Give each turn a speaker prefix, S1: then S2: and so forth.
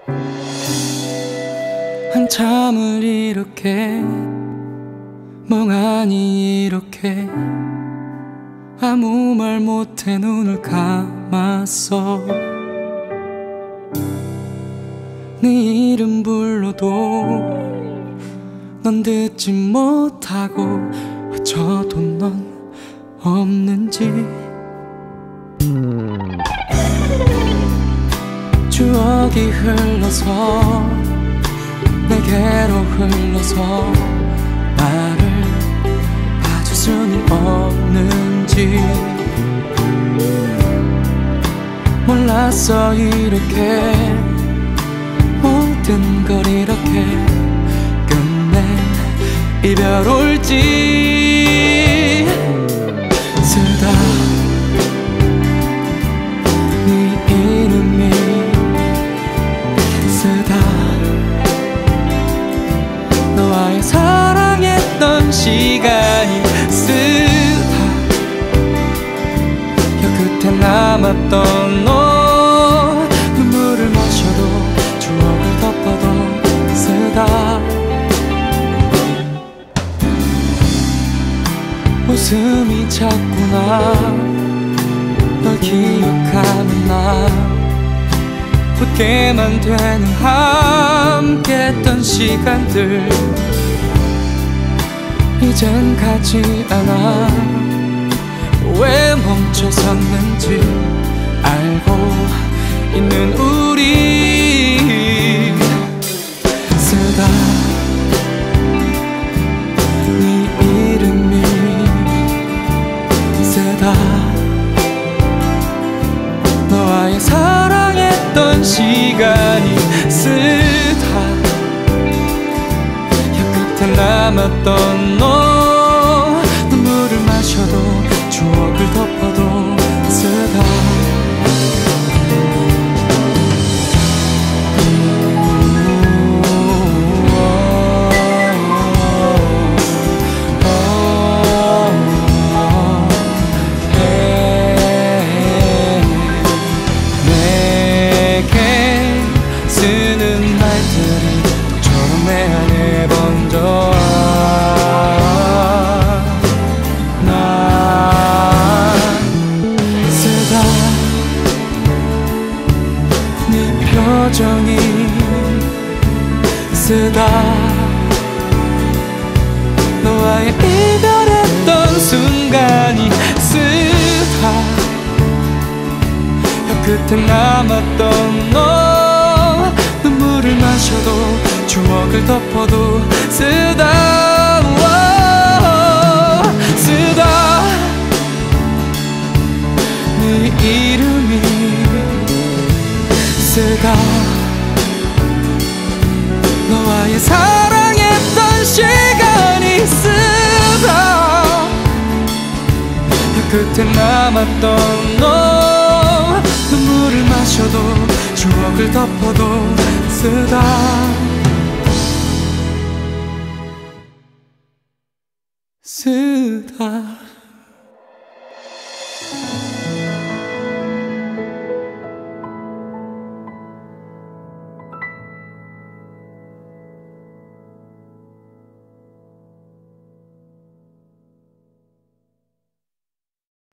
S1: 한참을 이렇게 멍하니 이렇게 아무 말 못해 눈을 감았어. 네 이름 불러도 넌 듣지 못하고 저도 넌 없는지. 추억이 흘러서 내게로 흘러서 나를 봐줄 수는 없는지. 몰랐어 이렇게 모든 걸 이렇게 끝내 이별 올지. 쓰다 네 이름이 쓰다 너와의 사랑했던 시간이 쓰다 혀끝에 남았던 너 눈물을 마셔도 추억을 덮어도 쓰다 웃음이 자꾸나 널 기억하는 나 웃게만 되는 함께 했던 시간들 이젠 가지 않아. 왜 멈춰섰는지 알고 있는 우리. 쓰다 네 이름이 쓰다 너와의 사랑했던 시간이 쓰다 혀끝에 남았던 너 눈물을 마셔도 추억을 덮어도 쓰다. 표정이 쓰다 너와의 이별했던 순간이 쓰다 혀끝에 남았던 너 눈물을 마셔도 추억을 덮어도 쓰다. 쓰다 네 이름이 쓰다 너와의 사랑했던 시간이 쓰다 혀끝에 남았던 너 눈물을 마셔도 추억을 덮어도 쓰다. 쓰다